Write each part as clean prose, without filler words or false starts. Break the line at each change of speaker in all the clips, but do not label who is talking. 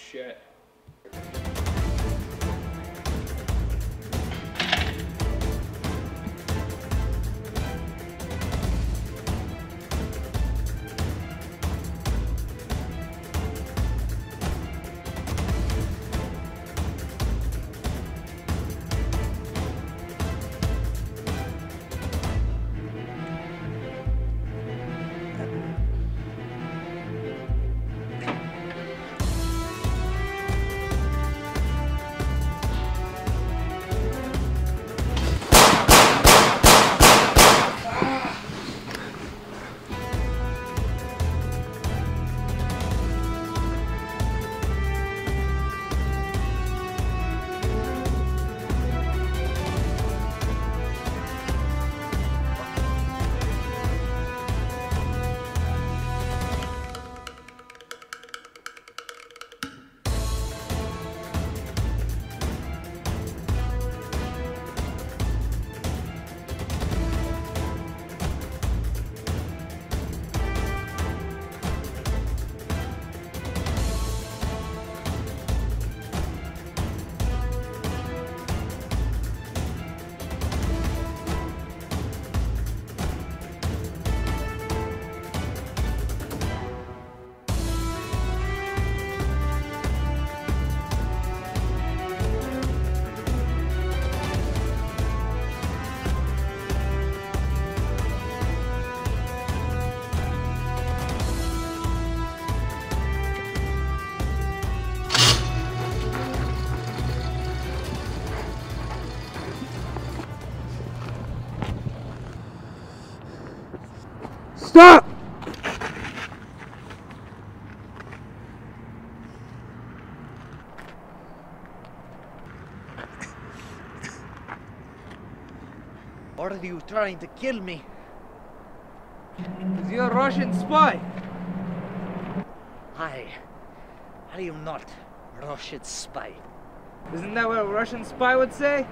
shit.
Stop!
Are you trying to kill me?
Is he a Russian spy?
I am not a Russian spy.
Isn't that what a Russian spy would say?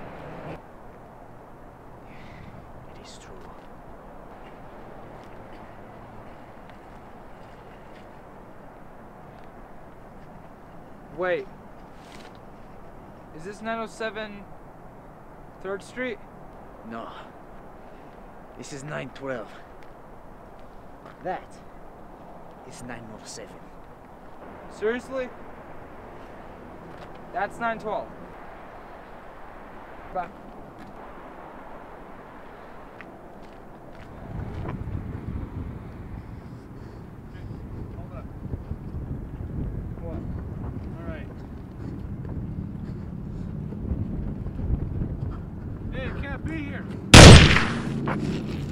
It is true.
Wait. Is this 907 3rd Street?
No. This is 912. That is 907.
Seriously? That's 912. Bye.
Hold up.
What?
Alright. Hey, it can't be here.